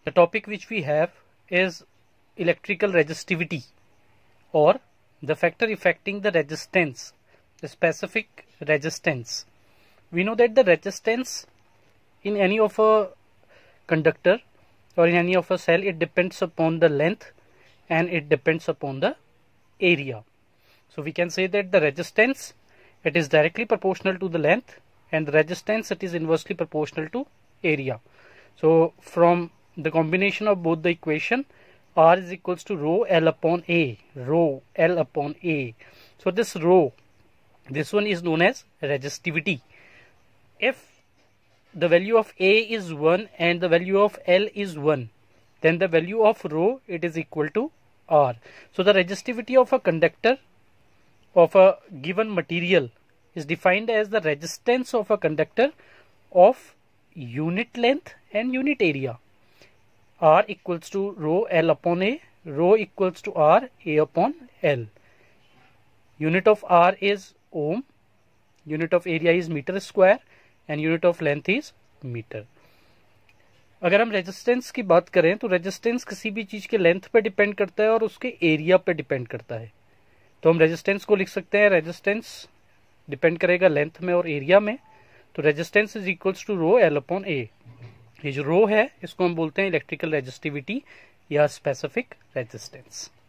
The topic which we have is electrical resistivity, or the factor affecting the resistance, the specific resistance. We know that the resistance in any of a conductor or in any of a cell, it depends upon the length and it depends upon the area. So we can say that the resistance, it is directly proportional to the length, and the resistance, it is inversely proportional to area. So from the combination of both the equation, R is equals to rho L upon A, rho L upon A. So this rho, this one is known as resistivity. If the value of A is 1 and the value of L is 1, then the value of rho, it is equal to R. So the resistivity of a conductor of a given material is defined as the resistance of a conductor of unit length and unit area. R equals to rho L upon A, rho equals to R, A upon L. Unit of R is ohm, unit of area is metre square and unit of length is metre. अगर हम resistance की बात करें तो resistance किसी भी चीज के लेंथ पे डिपेंड करता है और उसके एरिया पे डिपेंड करता है. तो हम रेजिस्टेंस को लिख सकते हैं, रेजिस्टेंस डिपेंड करेगा लेंथ में और एरिया में. तो resistance is equals to rho L upon A. ये जो रो है इसको हम बोलते हैं इलेक्ट्रिकल रेजिस्टिविटी या स्पेसिफिक रेजिस्टेंस.